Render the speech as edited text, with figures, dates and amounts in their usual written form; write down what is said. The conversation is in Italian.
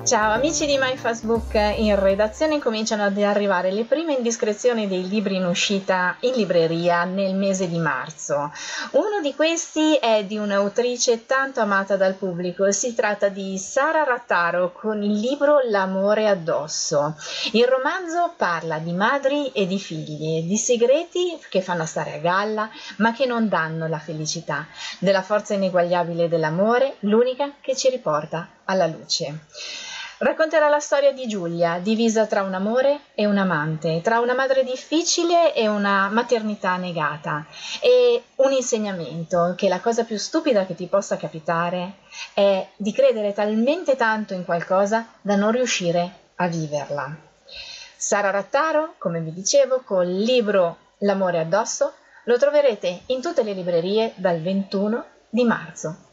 Ciao amici di MyFacebook, in redazione cominciano ad arrivare le prime indiscrezioni dei libri in uscita in libreria nel mese di marzo. Uno di questi è di un'autrice tanto amata dal pubblico, si tratta di Sara Rattaro con il libro L'amore addosso. Il romanzo parla di madri e di figli, di segreti che fanno stare a galla ma che non danno la felicità, della forza ineguagliabile dell'amore, l'unica che ci riporta alla luce. Racconterà la storia di Giulia, divisa tra un amore e un amante, tra una madre difficile e una maternità negata, e un insegnamento che la cosa più stupida che ti possa capitare è di credere talmente tanto in qualcosa da non riuscire a viverla. Sara Rattaro, come vi dicevo, col libro L'amore addosso, lo troverete in tutte le librerie dal 21 di marzo.